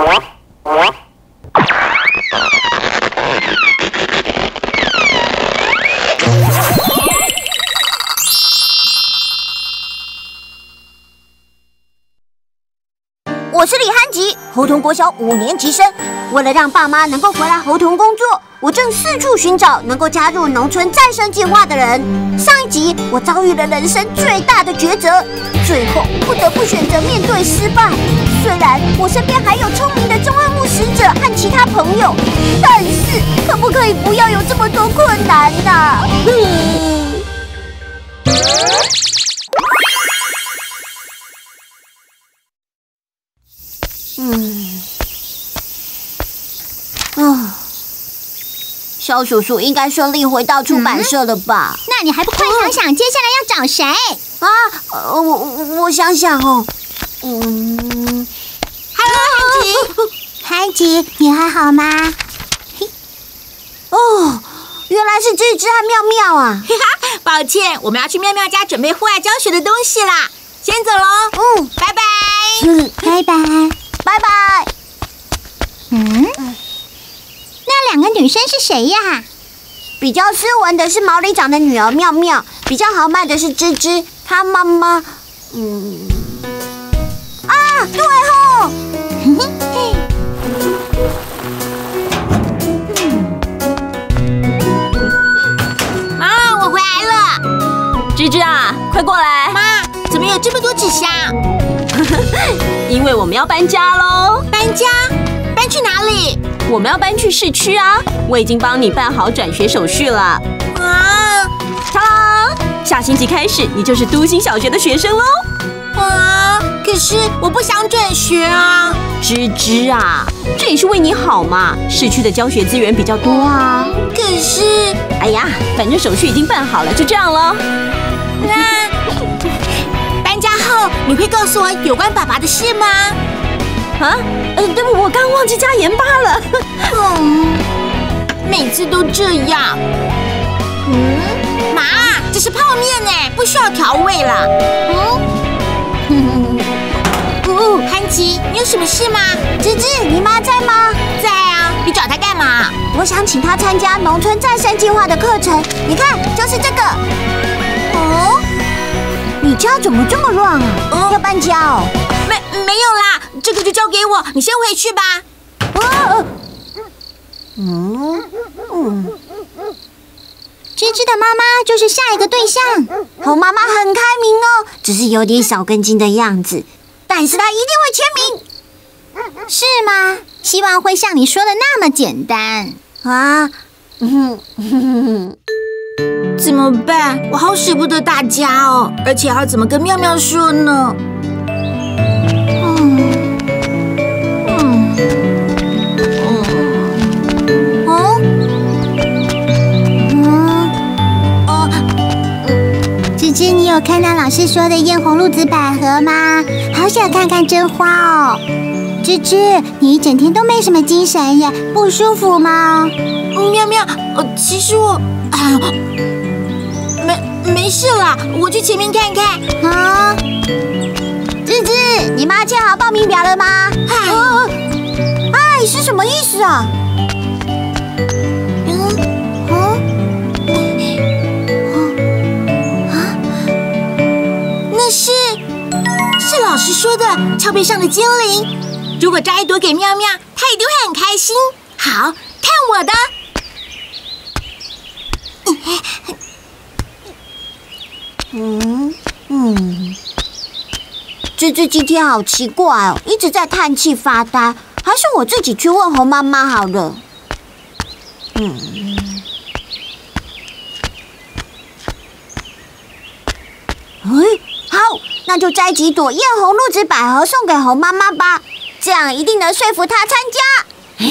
我是李汉吉，猴童国小5年级生。为了让爸妈能够回来猴童工作，我正四处寻找能够加入农村再生计划的人。上一集我遭遇了人生最大的抉择，最后不得不选择面对失败。虽然我身边还有聪明的中二牧使者和其他朋友，但是可不可以不要有这么多困难呢？肖叔叔应该顺利回到出版社了吧？ 那你还不快想想接下来要找谁啊？我想想哦。 Hello， 汉吉，你还好吗？ 哦，原来是芝芝和妙妙啊！ 抱歉，我们要去妙妙家准备户外教学的东西啦，先走喽。拜拜。 拜拜， 拜拜。 那两个女生是谁呀？ 比较斯文的是毛里长的女儿妙妙，比较豪迈的是芝芝，她妈妈，对哦。 妈，我回来了。 芝芝啊，快过来！ 妈，怎么有这么多纸箱？ 因为我们要搬家喽。 搬家？搬去哪里？ 我们要搬去市区啊！我已经帮你办好转学手续了。 啊！ 当！下星期开始，你就是都心小学的学生喽。 可是我不想转学啊。 芝芝啊，这也是为你好嘛。市区的教学资源比较多啊。 可是， 哎呀，反正手续已经办好了，就这样了。 那搬家后你会告诉我有关爸爸的事吗？ 对不，我刚忘记加盐巴了。 每次都这样。妈，这是泡面呢，不需要调味了。汉吉，你有什么事吗？ 芝芝，你妈在吗？ 在啊，你找她干嘛？ 我想请她参加农村再生计划的课程。你看，就是这个。你家怎么这么乱啊？要搬家哦？ 没有啦，这个就交给我，你先回去吧。 芝芝的妈妈就是下一个对象。 猴妈妈很开明哦，只是有点小根筋的样子，但是她一定会签名。 是吗？希望会像你说的那么简单啊。 怎么办？我好舍不得大家哦，而且要怎么跟妙妙说呢？ 芝芝，你有看到老师说的艳红露子百合吗？好想看看真花哦。芝芝，你一整天都没什么精神耶，不舒服吗？ 妙妙，其实我没事啦，我去前面看看。 芝芝，你妈签好报名表了吗？是什么意思啊？ 那是老师说的峭壁上的精灵。如果摘一朵给妙妙，她一定会很开心。好，看我的。 芝芝今天好奇怪哦，一直在叹气发呆，还是我自己去问猴妈妈好了。好，那就摘几朵艳红露子百合送给猴妈妈吧，这样一定能说服她参加。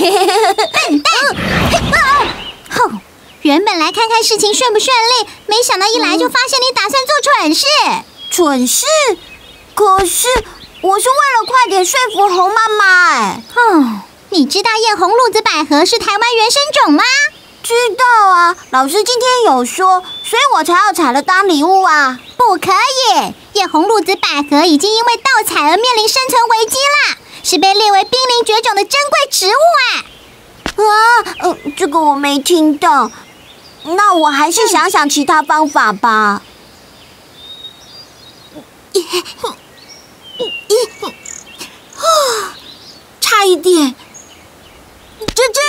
原本来看看事情顺不顺利，没想到一来就发现你打算做蠢事。 蠢事？可是我是为了快点说服猴妈妈你知道艳红露子百合是台湾原生种吗？ 知道啊，老师今天有说，所以我才要采了当礼物啊。 不可以，艳红露子百合已经因为盗采而面临生存危机啦。 是被列为濒临绝种的珍贵植物这个我没听到。那我还是想想其他方法吧。 差一点！芝芝！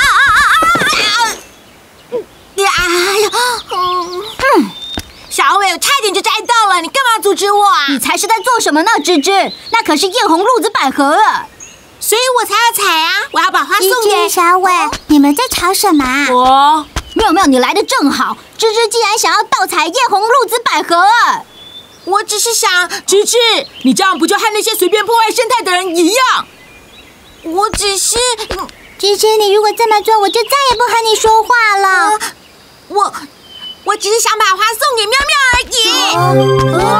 小伟，我差点就摘到了，你干嘛阻止我啊？ 你才是在做什么呢，芝芝？那可是艳红露子百合啊！ 所以我才要采啊！我要把花送给芝芝、小伟，你们在吵什么啊？ 妙妙，你来的正好。芝芝既然想要盗采艳红露子百合啊！ 我只是想， 芝芝，你这样不就和那些随便破坏生态的人一样？ 我只是…… 芝芝，你如果这么做，我就再也不和你说话了。 我只是想把花送给妙妙而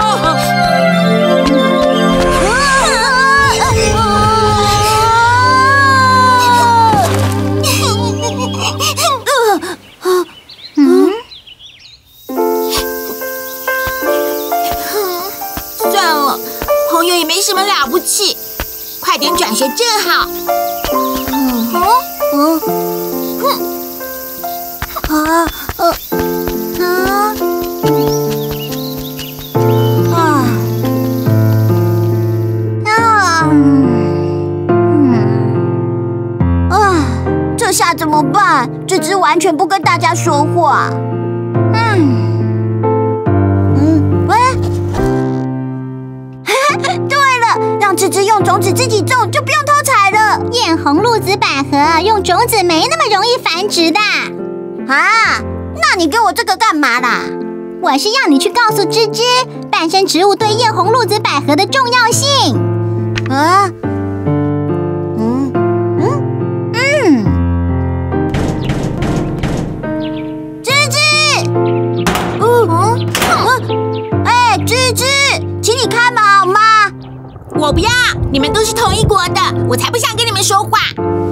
已。算了，朋友也没什么了不起，快点转学正好。 这下怎么办？芝芝完全不跟大家说话。对了，让芝芝用种子自己种，就不用偷采了。 艳红露子百合用种子没那么容易繁殖的。 那你给我这个干嘛啦？ 我是要你去告诉芝芝，半生植物对艳红露子百合的重要性。 芝芝，芝芝，请你开门好吗？ 我不要，你们都是同一国的，我才不想跟你们说话。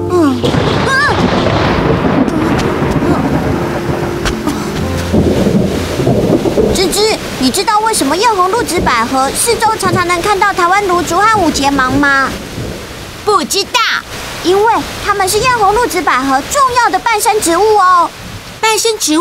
芝芝，你知道为什么艳红露子百合四周常常能看到台湾芦竹和五节芒吗？ 不知道， 因为它们是艳红露子百合重要的伴生植物哦。 伴生植物？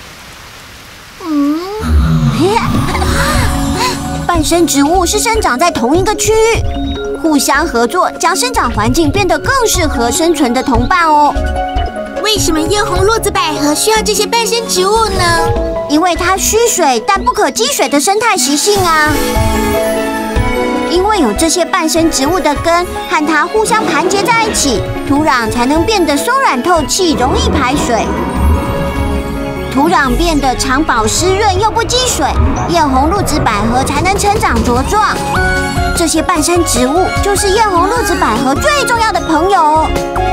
伴生植物是生长在同一个区域，互相合作，将生长环境变得更适合生存的同伴哦。 为什么艳红露子百合需要这些伴生植物呢？ 因为它需水但不可积水的生态习性啊。因为有这些伴生植物的根和它互相盘结在一起，土壤才能变得松软透气，容易排水。土壤变得常保湿润又不积水，艳红露子百合才能成长茁壮。这些伴生植物就是艳红露子百合最重要的朋友哦。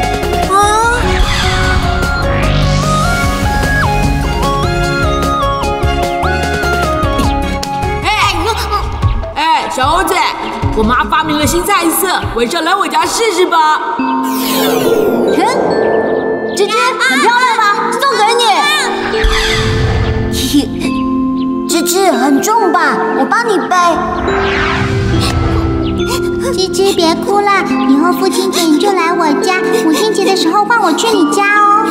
小猴子，我妈发明了新菜色，晚上来我家试试吧。 芝芝，很漂亮吧？送给你。 芝芝很重吧？我帮你背。 芝芝别哭了，以后父亲节你就来我家，母亲节的时候换我去你家哦。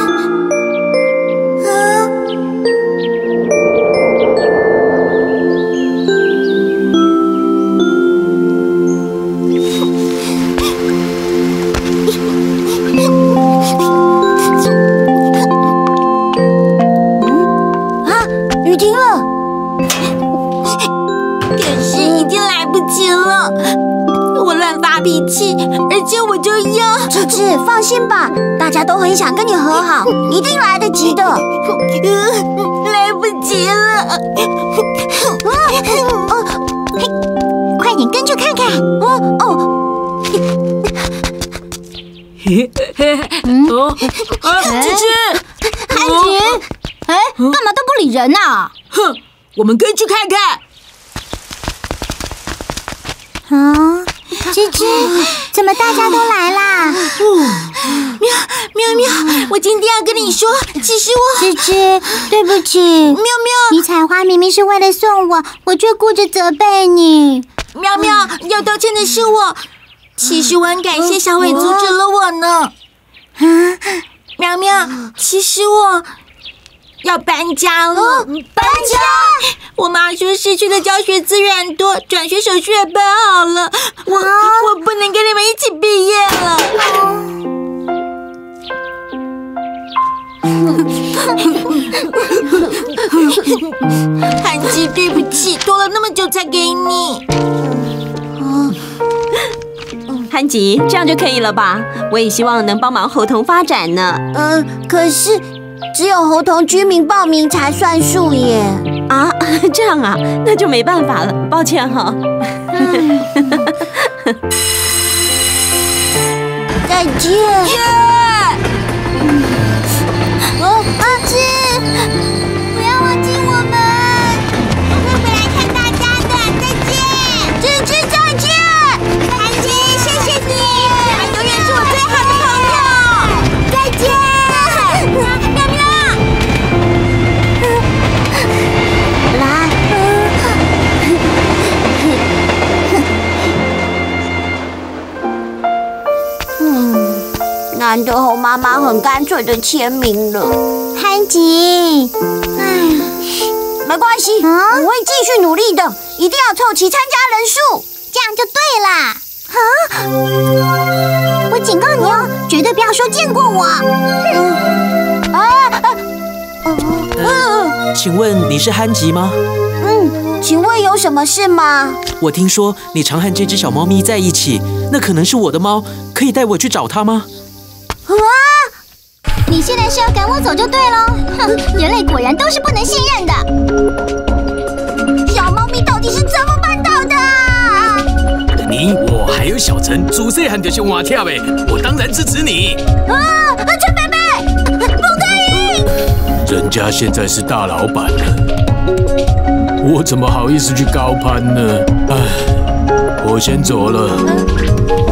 雨停了， 可是已经来不及了，我乱发脾气，而且我就要…… 芝芝放心吧，大家都很想跟你和好，一定来得及的。 来不及了， 快点跟去看看。 芝芝， 安琪，干嘛都不理人啊？ 哼，我们跟去看看。 芝芝，怎么大家都来啦？ 喵喵，我今天要跟你说，其实我…… 芝芝，对不起。 喵喵， 你采花明明是为了送我，我却顾着责备你。 喵喵，要道歉的是我。 其实我很感谢小伟阻止了我呢。苗苗，其实我要搬家了。搬家？我妈说市区的教学资源很多，转学手续也办好了，我不能跟你们一起毕业了。韩吉，对不起，拖了那么久才给你。 韩吉，这样就可以了吧？我也希望能帮忙猴童发展呢。 可是只有猴童居民报名才算数耶。 啊，这样啊，那就没办法了，抱歉哈。 再见。 阿芝，不要忘记我们，我会回来看大家的。再见， 芝芝再见。 韩吉，谢谢你，你们永远是我最好的朋友。再见，苗苗。 难得猴妈妈很干脆的签名了。 韩吉， 没关系，我会继续努力的，一定要凑齐参加人数， 这样就对啦。我警告你哦，绝对不要说见过我。 请问你是憨吉吗？ 请问有什么事吗？ 我听说你常和这只小猫咪在一起，那可能是我的猫，可以带我去找它吗？ 你现在是要赶我走就对了。哼，人类果然都是不能信任的。 小猫咪到底是怎么办到的？ 你、我还有小陈，自细汉就是活跳的，我当然支持你。 陈贝贝，不可以！ 人家现在是大老板了，我怎么好意思去高攀呢？唉，我先走了。